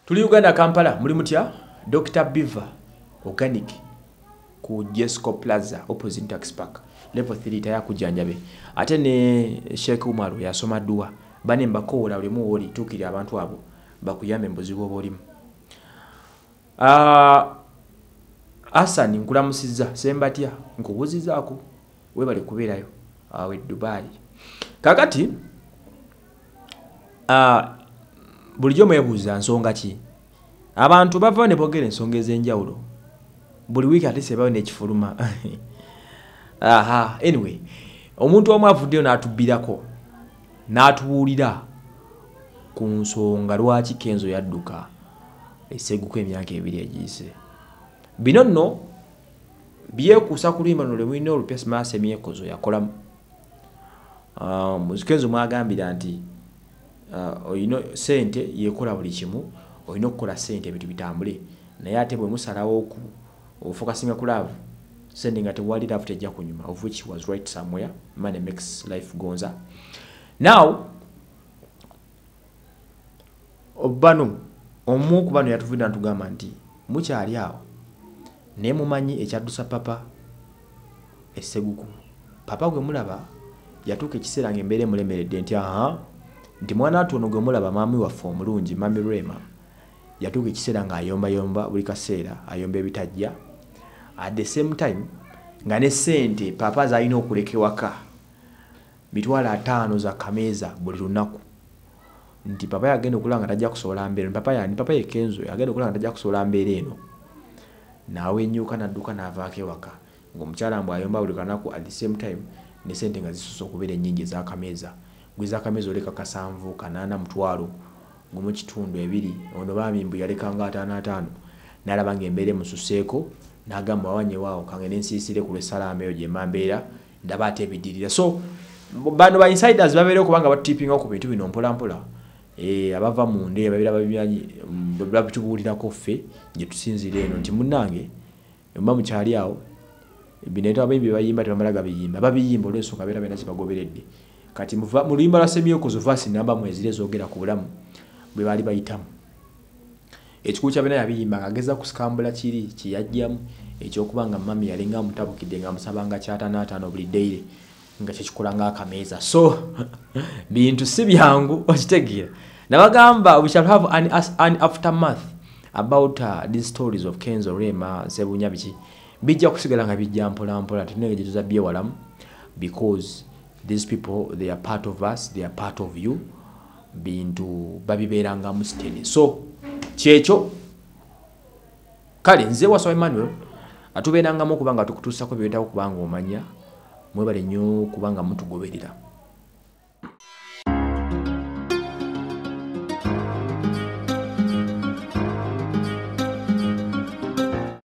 Tuli Uganda Kampala muri mutya Dr. Beaver Organic ku Jesco Plaza opposite Tax Park level 3 taya kujanjabe ate ne Sheikh Umaru yasoma dua bane mbakola ulimu woli tukiri abantu abo bakuyame mbuzi bwo bolimu Asani nkulamusiza sembatya nkubuzizaako we bali kuberayo awe Dubai kakati bulijjo mwebuuza nsonga ki abantu bava ne bogera ensonga ez'enjawulo buli wiki ate sebayo n'ekifuluma anyway omuntu omu avuddeyo n'atubbirako n'atubuulira ku nsonga lwaki Kenzo yadduka esseguko emyaka ebiri egiyise bino nno byekuusa ku luyimba luno lwe mulina olupya Simaasa Emyekozo yakolamu Kenzo mwagambira nti oyino sente yekola buli kimu oyino okukola sente ebintu bitambule naye ate bwe musalawo ku ofocusinga ku love sending at wali love tejja kunyuma of which was right somewhere money makes life gonza now obano omu ku bano yatuvunda ntugamba nti mukyali awo ne mumanyi ekyaddusa papa esseguku papa gwe mulaba yatuuka ekiseera ng'embeera emulemeredde nti nti mwana atono gwe mulaba maami waffe omulungi mami Rema yatuuka ekiseera ng'ayombayomba buli kaseera ayomba ebitajja at the same time nga ne sente papa zalina okuleka ewaka mitwalo 5 za kameeza buli lunaku nti papa yagenda okulanga tajja kusobola mbeera papa ye Kenzo yagenda okulanga tajja kusobola mbeera eno naawe nnyuka n'adduka n'avaako ewaka ng'omukyala mbw ayomba buli kanaku at the same time ne sente nga zisusa okubeera ennyingi ez'akameeza gwez'akameeza oleka 7 8 mutwalo ngumu kitundu 2 ono baami mbu yalekanga 5 n'alaba ng'embeera emususeeko n'agamba wawanye waawo kange n'ensiisire ku lw'essalama eyo gye mbeera ndaba ate ebiddirira so bano ba insiders babeera okubanga batipinga ku bintu bino mpola mpola abava mu nde babeera babyanyi babitubuulirako ffe gye tusinzira eno nti munnange mba mukyali awo bineeta abayimbi bayimba tebamala biyimba babiyimba olw'ensonga beera bena kibagoberedde kati mu luyimba lwa Semyekozo vaasi namba mwezire zoogera ku bulamu bwe baali bayitamu ekikulu kya bena yabiyimba ng'ageza kusikambula kiri kiyajjamu ekyokubanga mami yalinga amutabukidde ng'amusabanga kyatanaataano buli dayire nga kyekikola ng'akameeza so bintu si byangu okitegeera nabagamba we shall have an aftermath about these stories of Kenzo Rema Sebunya biki bijja kusigala nga bijja mpola mpola tunenge gye tuzabbye walamu because these people they are part of us, they are part of you bintu babibeeranga musteni so kyekyo kale nze Wasswa Emmanuel atubeerangamu kubanga tukutuusako byetaawo kubanga omanya mwebale nnyo kubanga mutugoberera